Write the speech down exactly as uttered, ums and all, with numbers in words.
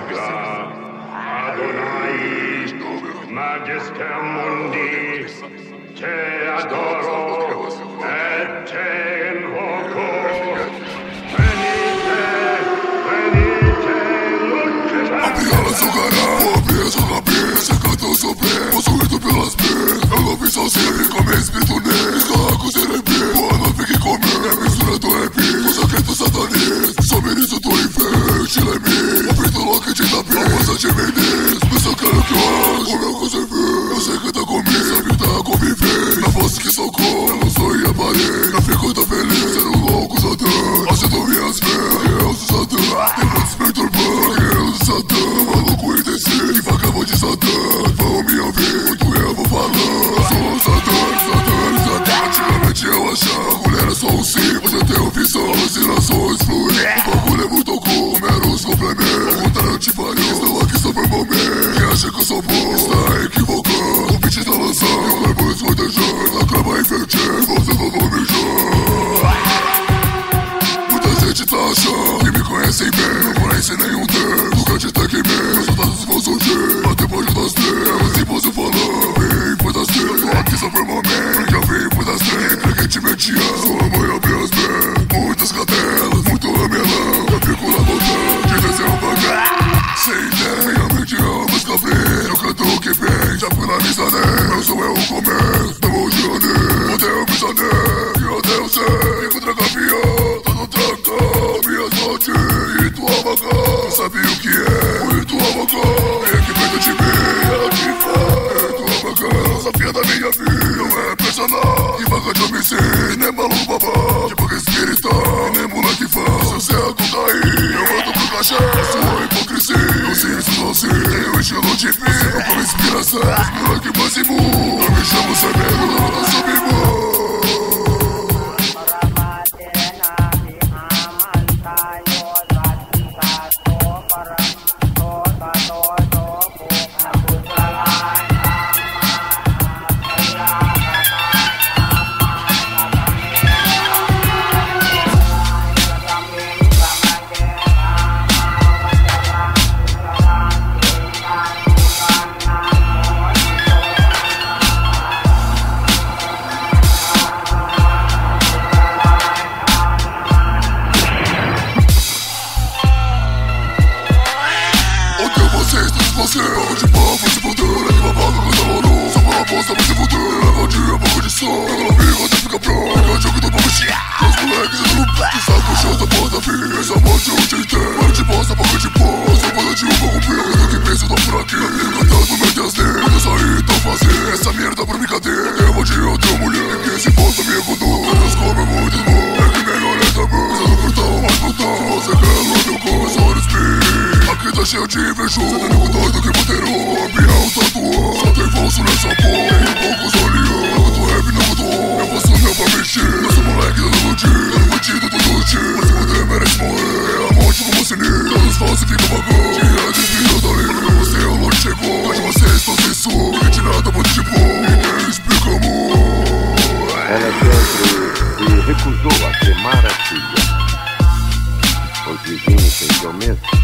Possuído pelas penas, eu não vim sozinho, com meu espírito negro. Escarraco sem lembrei, boa não fique comigo. É mistura do rap, com secreto satanista. Sou ministro do inferno, estilo é mim. O preto louco de tapete, a moça de mendiz. Eu só quero que eu acho, o meu conservei. Eu sei que tá comigo, sabe tá conviver. Na voz que socorro, eu não sou e aparei. Eu fico tão feliz, ser um louco satã. Acendo minhas fés, eu sou satã. Tem muitos perturbando, eu sou satã. Maluco indeciso, que vagabundo de satã. Vão me ouvir, muito eu vou falando. Eu sou satã, satã, satã. Antigamente eu achava, a mulher era só um sim. Hoje eu tenho visão, alucinações fluem. O bagulho é muito cool, meros complementos. Ao contrário te pariu, estou aqui só por momento. Quem acha que eu sou bom, está equivocando. O beat tá lançando, eu levo isso rodejando. Na cama invertendo, vocês não vão me jogar. Muita gente tá achando que me conhecem bem. Não conhecem nenhum termo, nunca te taquei-me. Meus soldados vão surgir, até depois das três. Eu assim posso falar, eu vim por das três. Tô aqui só por momento, porque eu vim por das três. Frequentemente eu sou a mãe abre as bem. Muitas cadelas, muito ramelão. Eu fico lá voltando, de vez eu pagar. Sem ideia, minha mente ama os cabrinhos. Eu canto o que vem, já fui na missa, né? Meu som é o começo, tamo de onde? Até eu missa, né? E até eu sei, contra campeão. Tô no trancão, minhas noites e tua vaga. Sabe o que é? O tua vaga. É que perto de mim, ela que faz. E tua vaga, sabia da minha vida. Não é personal, e vaga de homicídio. E nem maluco babá, de boca espírita. E nem moleque fã, se você é cocaína. Eu mando pro caixa, sua hipocrisia. Eu sei isso doce, tenho estilo de vida. Você não come inspiração, os moleque mais imundo. Eu me chamo Ceifero, não subimos. Você, pago de pau, vai se fuder. Moleque babado, coisa morou. Só pra aposta, vai se fuder. Leva o dia, pago de som. Pega no bico, até fica pronto. Pega o jogo, tô pra mexer. Os moleques, eu não pego. Saco o chão da porta, filho. Essa morte eu te entendo. Para de bosta, pago de pau. Só banda de uva com pelo. Eu que penso, tô por aqui. Eu cantando, mete as dentes. Quando eu sair, então fazer essa merda por brincadeira. Eu vou de outra mulher. Que esse posto me acordou. Elas comem muito bom. É que melhor é também. Precisa do portão, mais portão. Se você quer, no meu corpo, só respira. Aqui tá cheio de invejoso. Você tá doido que baterou. O avião tatuou. Só tem falso nessa porra. Tem poucos olhos. Eu tô rap, não tô. Eu faço meu pra mexer. Eu sou moleque todo dia. Eu tô bandido todo dia. Mas se puder merece morrer. É a morte como sinistro. Todos falsificam bagulho. Que é desvio da lei. Você é o longe chegou. Mas vocês estão sem som. Ninguém te nada pode te pôr. Ninguém explica amor. Ela sempre se recusou a queimar a filha. Os vizinhos sem seu mesmo.